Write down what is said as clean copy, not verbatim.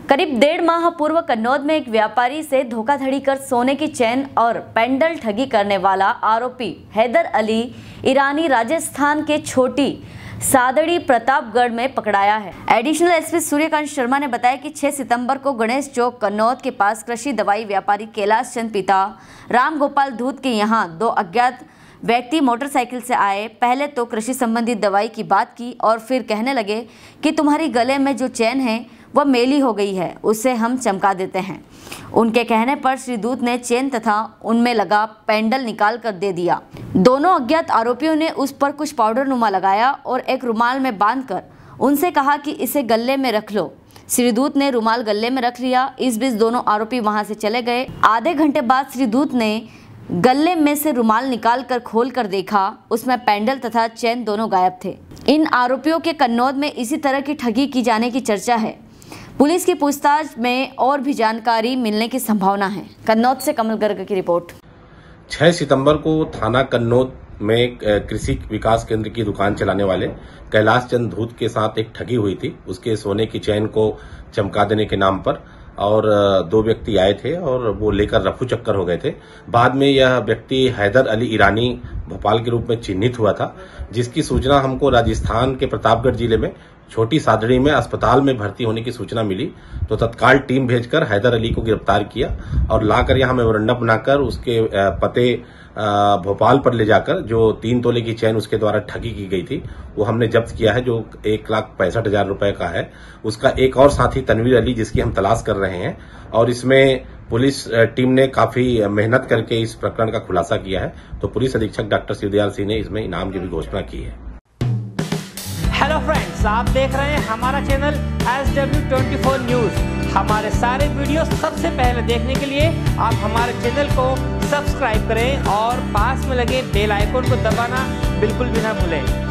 करीब 1.5 माह पूर्व कन्नौज में एक व्यापारी से धोखाधड़ी कर सोने की चेन और पेंडल ठगी करने वाला आरोपी हैदर अली ईरानी राजस्थान के छोटी सादड़ी प्रतापगढ़ में पकड़ाया है। एडिशनल एसपी सूर्यकांत शर्मा ने बताया कि 6 सितंबर को गणेश चौक कन्नौज के पास कृषि दवाई व्यापारी कैलाश चंद पिता राम गोपाल धूत के यहाँ 2 अज्ञात व्यक्ति मोटरसाइकिल से आए। पहले तो कृषि संबंधी दवाई की बात की और फिर कहने लगे कि तुम्हारी गले में जो चैन है वह मेली हो गई है, उसे हम चमका देते हैं। उनके कहने पर श्री दूत ने चेन तथा उनमें लगा पेंडल निकाल कर दे दिया। दोनों अज्ञात आरोपियों ने उस पर कुछ पाउडर नुमा लगाया और एक रुमाल में बांधकर उनसे कहा कि इसे गले में रख लो। श्री दूत ने रुमाल गले में रख लिया। इस बीच दोनों आरोपी वहां से चले गए। आधे घंटे बाद श्री दूत ने गले में से रुमाल निकाल कर खोल कर देखा, उसमें पेंडल तथा चैन दोनों गायब थे। इन आरोपियों के कन्नौज में इसी तरह की ठगी की जाने की चर्चा है। पुलिस की पूछताछ में और भी जानकारी मिलने की संभावना है। कन्नौज से कमल गर्ग की रिपोर्ट। 6 सितंबर को थाना कन्नौज में कृषि विकास केंद्र की दुकान चलाने वाले कैलाश चंद धूत के साथ एक ठगी हुई थी। उसके सोने की चैन को चमका देने के नाम पर और 2 व्यक्ति आए थे और वो लेकर रफू चक्कर हो गए थे। बाद में यह व्यक्ति हैदर अली ईरानी भोपाल के रूप में चिन्हित हुआ था, जिसकी सूचना हमको राजस्थान के प्रतापगढ़ जिले में छोटी सादड़ी में अस्पताल में भर्ती होने की सूचना मिली, तो तत्काल टीम भेजकर हैदर अली को गिरफ्तार किया और लाकर यहाँ मेमोरेंडम बनाकर उसके पते भोपाल पर ले जाकर जो 3 तोले की चैन उसके द्वारा ठगी की गई थी वो हमने जब्त किया है, जो 1,65,000 रुपए का है। उसका एक और साथी तनवीर अली, जिसकी हम तलाश कर रहे हैं, और इसमें पुलिस टीम ने काफी मेहनत करके इस प्रकरण का खुलासा किया है। तो पुलिस अधीक्षक डॉक्टर शिवदयाल सिंह ने इसमें इनाम की भी घोषणा की है। हेलो फ्रेंड्स, आप देख रहे हैं हमारा चैनल SW24 न्यूज। हमारे सारे वीडियो सबसे पहले देखने के लिए आप हमारे चैनल को सब्सक्राइब करें और पास में लगे बेल आइकन को दबाना बिल्कुल भी ना भूलें।